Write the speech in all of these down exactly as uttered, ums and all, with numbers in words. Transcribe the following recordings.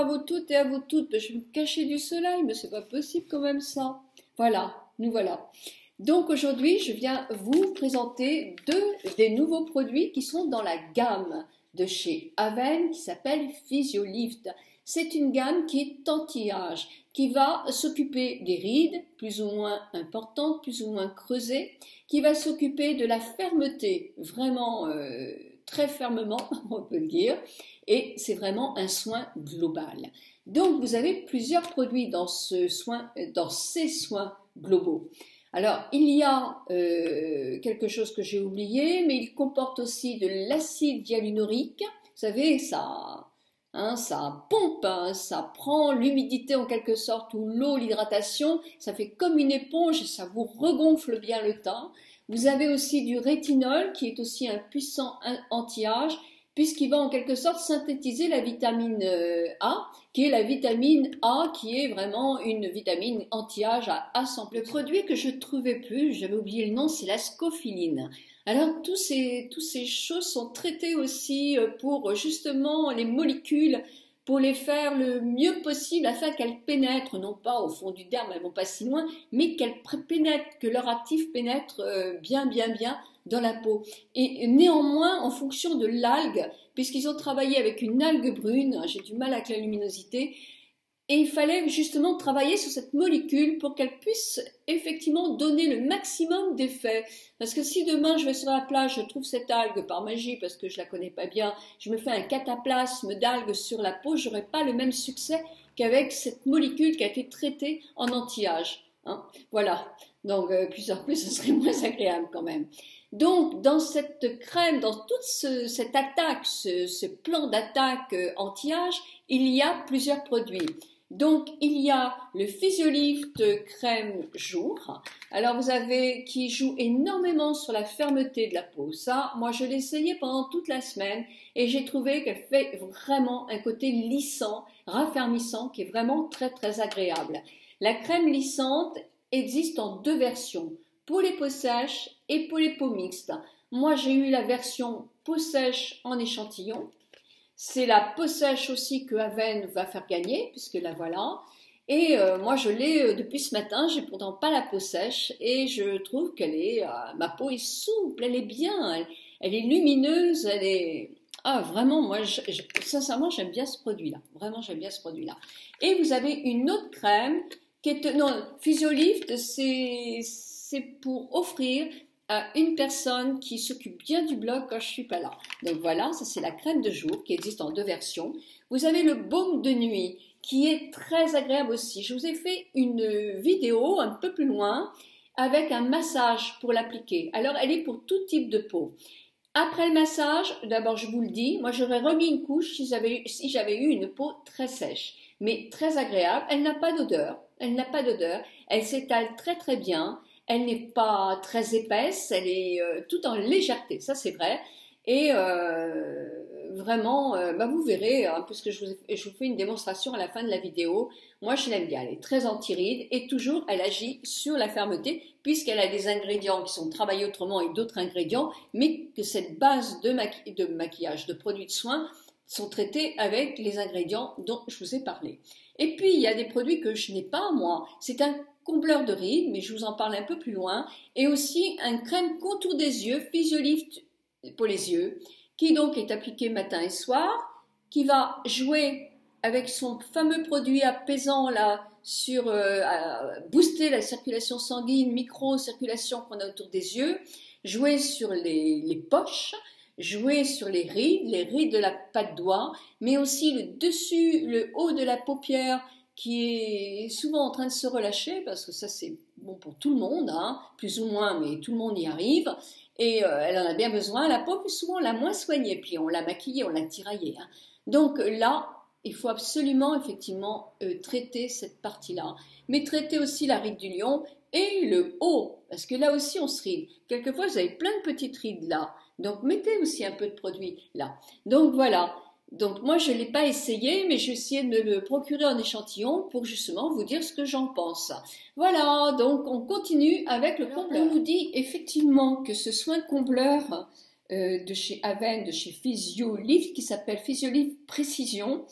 à vous toutes et à vous toutes. Je vais me cacher du soleil, mais c'est pas possible quand même ça. Voilà, nous voilà. Donc aujourd'hui, je viens vous présenter deux des nouveaux produits qui sont dans la gamme de chez Aven qui s'appelle Physiolift. C'est une gamme qui est anti-âge, qui va s'occuper des rides plus ou moins importantes, plus ou moins creusées, qui va s'occuper de la fermeté, vraiment euh, très fermement, on peut le dire, et c'est vraiment un soin global. Donc vous avez plusieurs produits dans, ce soin, dans ces soins globaux. Alors, il y a euh, quelque chose que j'ai oublié, mais il comporte aussi de l'acide hyaluronique. Vous savez, ça, hein, ça pompe, hein, ça prend l'humidité en quelque sorte, ou l'eau, l'hydratation, ça fait comme une éponge et ça vous regonfle bien le teint. Vous avez aussi du rétinol, qui est aussi un puissant anti-âge, puisqu'il va en quelque sorte synthétiser la vitamine A, qui est la vitamine A, qui est vraiment une vitamine anti-âge à, à cent pour cent. Le produit que je ne trouvais plus, j'avais oublié le nom, c'est la scophylline. Alors, tous ces, tous ces choses sont traitées aussi pour justement les molécules, pour les faire le mieux possible afin qu'elles pénètrent, non pas au fond du derme, elles ne vont pas si loin, mais qu'elles pénètrent, que leur actif pénètre bien, bien, bien dans la peau. Et néanmoins, en fonction de l'algue, puisqu'ils ont travaillé avec une algue brune, j'ai du mal avec la luminosité, et il fallait justement travailler sur cette molécule pour qu'elle puisse effectivement donner le maximum d'effet. Parce que si demain je vais sur la plage, je trouve cette algue par magie, parce que je la connais pas bien, je me fais un cataplasme d'algues sur la peau, j'aurai pas le même succès qu'avec cette molécule qui a été traitée en anti-âge. Hein, voilà. Donc, euh, plus en plus, ce serait moins agréable quand même. Donc, dans cette crème, dans toute ce, cette attaque, ce, ce plan d'attaque euh, anti-âge, il y a plusieurs produits. Donc, il y a le Physiolift crème jour. Alors, vous avez qui joue énormément sur la fermeté de la peau. Ça, moi, je l'ai essayé pendant toute la semaine et j'ai trouvé qu'elle fait vraiment un côté lissant, raffermissant, qui est vraiment très, très agréable. La crème lissante existe en deux versions, pour les peaux sèches et pour les peaux mixtes. Moi, j'ai eu la version peau sèche en échantillon. C'est la peau sèche aussi que Aven va faire gagner, puisque la voilà. Et euh, moi, je l'ai euh, depuis ce matin. J'ai pourtant pas la peau sèche et je trouve qu'elle est, euh, ma peau est souple, elle est bien, elle, elle est lumineuse, elle est. Ah, vraiment, moi, je, je, sincèrement, j'aime bien ce produit-là. Vraiment, j'aime bien ce produit-là. Et vous avez une autre crème qui est, non, Physiolift, c'est, c'est pour offrir à une personne qui s'occupe bien du blog quand je suis pas là. Donc voilà, ça c'est la crème de jour qui existe en deux versions. Vous avez le baume de nuit qui est très agréable aussi. Je vous ai fait une vidéo un peu plus loin avec un massage pour l'appliquer. Alors elle est pour tout type de peau. Après le massage, d'abord je vous le dis, moi j'aurais remis une couche si j'avais, si j'avais eu une peau très sèche, mais très agréable. Elle n'a pas d'odeur, elle n'a pas d'odeur, elle s'étale très très bien. Elle n'est pas très épaisse, elle est euh, tout en légèreté, ça c'est vrai. Et euh, vraiment, euh, bah vous verrez, hein, puisque je vous, je vous fais une démonstration à la fin de la vidéo, moi je l'aime bien, elle est très anti-rides et toujours elle agit sur la fermeté, puisqu'elle a des ingrédients qui sont travaillés autrement et d'autres ingrédients, mais que cette base de, maqui de maquillage, de produits de soins, sont traités avec les ingrédients dont je vous ai parlé. Et puis, il y a des produits que je n'ai pas, moi. C'est un combleur de rides, mais je vous en parle un peu plus loin. Et aussi, un crème contour des yeux, Physiolift pour les yeux, qui donc est appliqué matin et soir, qui va jouer avec son fameux produit apaisant là, sur euh, à booster la circulation sanguine, micro-circulation qu'on a autour des yeux, jouer sur les, les poches, jouer sur les rides, les rides de la patte d'oie, mais aussi le dessus, le haut de la paupière qui est souvent en train de se relâcher, parce que ça c'est bon pour tout le monde, hein, plus ou moins, mais tout le monde y arrive, et euh, elle en a bien besoin. La peau, plus souvent, on l'a moins soignée, puis on l'a maquillée, on l'a tiraillée. Hein. Donc là, il faut absolument, effectivement, euh, traiter cette partie-là, mais traiter aussi la ride du lion et le haut, parce que là aussi on se ride. Quelquefois, vous avez plein de petites rides là, donc mettez aussi un peu de produit là. Donc voilà. Donc moi je ne l'ai pas essayé, mais j'ai essayé de me le procurer en échantillon pour justement vous dire ce que j'en pense. Voilà, donc on continue avec le combleur. On nous dit effectivement que ce soin combleur euh, de chez Aven, de chez Physiolift, qui s'appelle Physiolift Précision,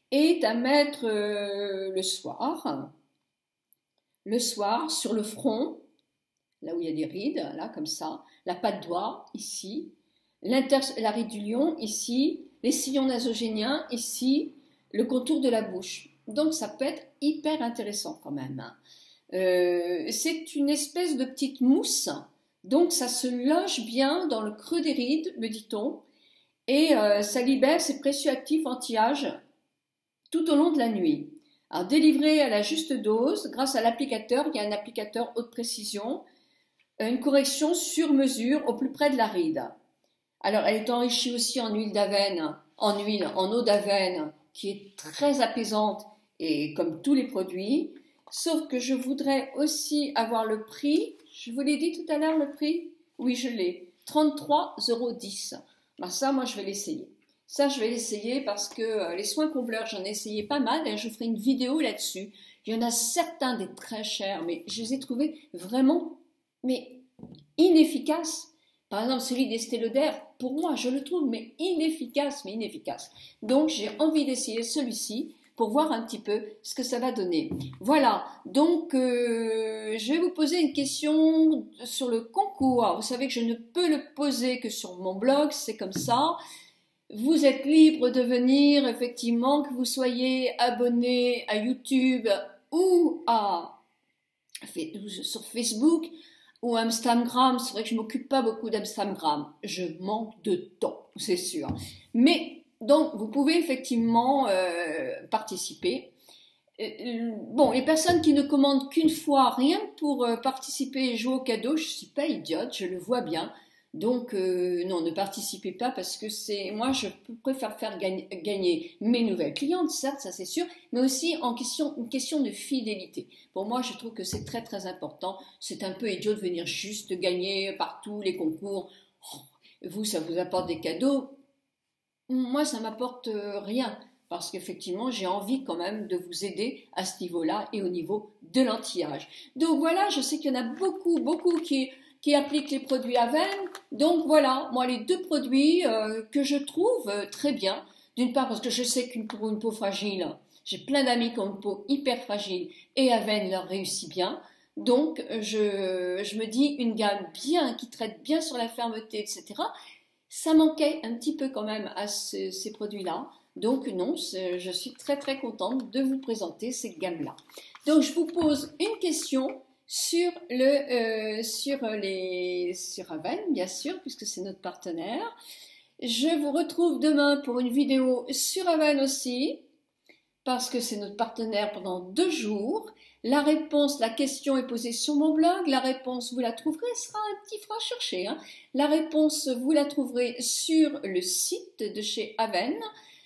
est à mettre euh, le soir, le soir sur le front, là où il y a des rides, là comme ça, la patte d'oie ici, la ride du lion ici, les sillons nasogéniens ici, le contour de la bouche. Donc ça peut être hyper intéressant quand même. Euh, c'est une espèce de petite mousse, donc ça se loge bien dans le creux des rides, me dit-on, et euh, ça libère ses précieux actifs anti-âge tout au long de la nuit. Alors délivré à la juste dose, grâce à l'applicateur, il y a un applicateur haute précision, une correction sur mesure au plus près de la ride. Alors elle est enrichie aussi en huile d'avenne, en huile, en eau d'avenne, qui est très apaisante, et comme tous les produits, sauf que je voudrais aussi avoir le prix. Je vous l'ai dit tout à l'heure le prix? Oui, je l'ai, trente-trois euros dix. Ben ça, moi, je vais l'essayer. Ça, je vais l'essayer parce que euh, les soins combleurs, j'en ai essayé pas mal et je ferai une vidéo là-dessus. Il y en a certains des très chers, mais je les ai trouvés vraiment mais inefficaces. Par exemple, celui d'Estée Lauder, pour moi, je le trouve mais inefficace, mais inefficace. Donc, j'ai envie d'essayer celui-ci pour voir un petit peu ce que ça va donner. Voilà, donc euh, je vais vous poser une question sur le concours. Alors, vous savez que je ne peux le poser que sur mon blog, c'est comme ça. Vous êtes libre de venir, effectivement, que vous soyez abonné à YouTube ou à, sur Facebook ou Instagram. C'est vrai que je ne m'occupe pas beaucoup d'Instagram. Je manque de temps, c'est sûr. Mais donc, vous pouvez effectivement euh, participer. Euh, bon, les personnes qui ne commandent qu'une fois, rien pour euh, participer et jouer au cadeau, je ne suis pas idiote, je le vois bien. Donc, euh, non, ne participez pas parce que c'est, moi, je préfère faire gagner, gagner mes nouvelles clientes, certes, ça c'est sûr, mais aussi en question, une question de fidélité. Pour moi, je trouve que c'est très, très important. C'est un peu idiot de venir juste gagner partout les concours. Oh, vous, ça vous apporte des cadeaux. Moi, ça m'apporte rien parce qu'effectivement, j'ai envie quand même de vous aider à ce niveau-là et au niveau de l'anti-âge. Donc voilà, je sais qu'il y en a beaucoup, beaucoup qui, qui appliquent les produits Avène. Donc voilà, moi, les deux produits euh, que je trouve euh, très bien. D'une part, parce que je sais qu'une pour une peau fragile, j'ai plein d'amis qui ont une peau hyper fragile et Avène leur réussit bien. Donc, je, je me dis une gamme bien, qui traite bien sur la fermeté, et cetera. Ça manquait un petit peu quand même à ce, ces produits-là. Donc non, je suis très très contente de vous présenter cette gamme-là. Donc je vous pose une question sur le euh, sur les sur Avène, bien sûr, puisque c'est notre partenaire. Je vous retrouve demain pour une vidéo sur Avène aussi, parce que c'est notre partenaire pendant deux jours. La réponse, la question est posée sur mon blog. La réponse, vous la trouverez, sera un petit frein à chercher. Hein. La réponse, vous la trouverez sur le site de chez Avène.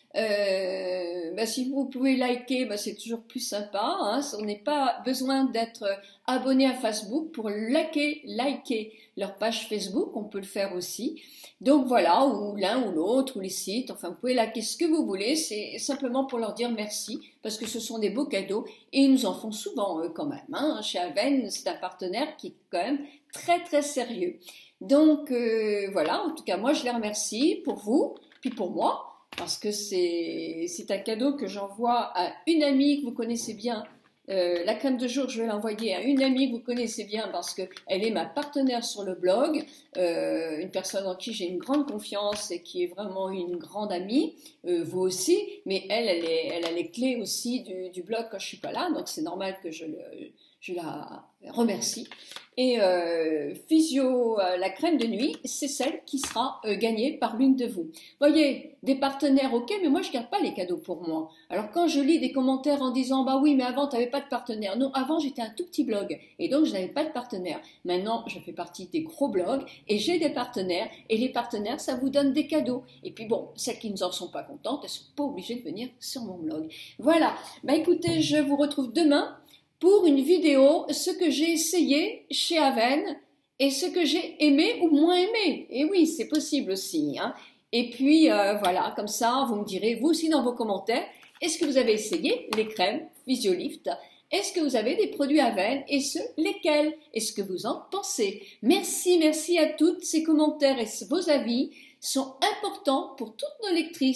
Euh, bah, si vous pouvez liker, bah, c'est toujours plus sympa. Hein. On n'est pas besoin d'être abonné à Facebook pour liker, liker leur page Facebook. On peut le faire aussi. Donc voilà, ou l'un ou l'autre, ou les sites, enfin vous pouvez liker ce que vous voulez, c'est simplement pour leur dire merci, parce que ce sont des beaux cadeaux, et ils nous en font souvent eux quand même. Hein. Chez Avène, c'est un partenaire qui est quand même très très sérieux. Donc euh, voilà, en tout cas moi je les remercie pour vous, puis pour moi, parce que c'est un cadeau que j'envoie à une amie que vous connaissez bien. Euh, la crème de jour, je vais l'envoyer à une amie que vous connaissez bien parce qu'elle est ma partenaire sur le blog, euh, une personne en qui j'ai une grande confiance et qui est vraiment une grande amie, euh, vous aussi, mais elle, elle, est, elle a les clés aussi du, du blog quand je suis pas là, donc c'est normal que je, le, je la remercie. Et euh, Physio, euh, la crème de nuit, c'est celle qui sera euh, gagnée par l'une de vous. Voyez, des partenaires, ok, mais moi je garde pas les cadeaux pour moi. Alors quand je lis des commentaires en disant, bah oui, mais avant tu n'avais pas de partenaire. Non, avant j'étais un tout petit blog et donc je n'avais pas de partenaire. Maintenant, je fais partie des gros blogs et j'ai des partenaires et les partenaires, ça vous donne des cadeaux. Et puis bon, celles qui ne en sont pas contentes, elles sont pas obligées de venir sur mon blog. Voilà, bah écoutez, je vous retrouve demain pour une vidéo, ce que j'ai essayé chez Avène et ce que j'ai aimé ou moins aimé. Et oui, c'est possible aussi. Hein. Et puis, euh, voilà, comme ça, vous me direz, vous aussi dans vos commentaires, est-ce que vous avez essayé les crèmes Physiolift? Est-ce que vous avez des produits Avène et ce, lesquels? Est-ce que vous en pensez? Merci, merci à toutes. Ces commentaires et vos avis sont importants pour toutes nos lectrices.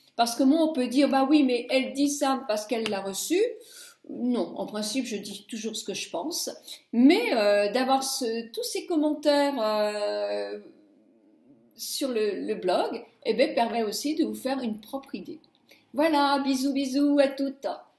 Parce que moi, on peut dire, bah oui, mais elle dit ça parce qu'elle l'a reçu. Non, en principe, je dis toujours ce que je pense. Mais euh, d'avoir ce, tous ces commentaires euh, sur le, le blog, eh bien, permet aussi de vous faire une propre idée. Voilà, bisous, bisous à toutes.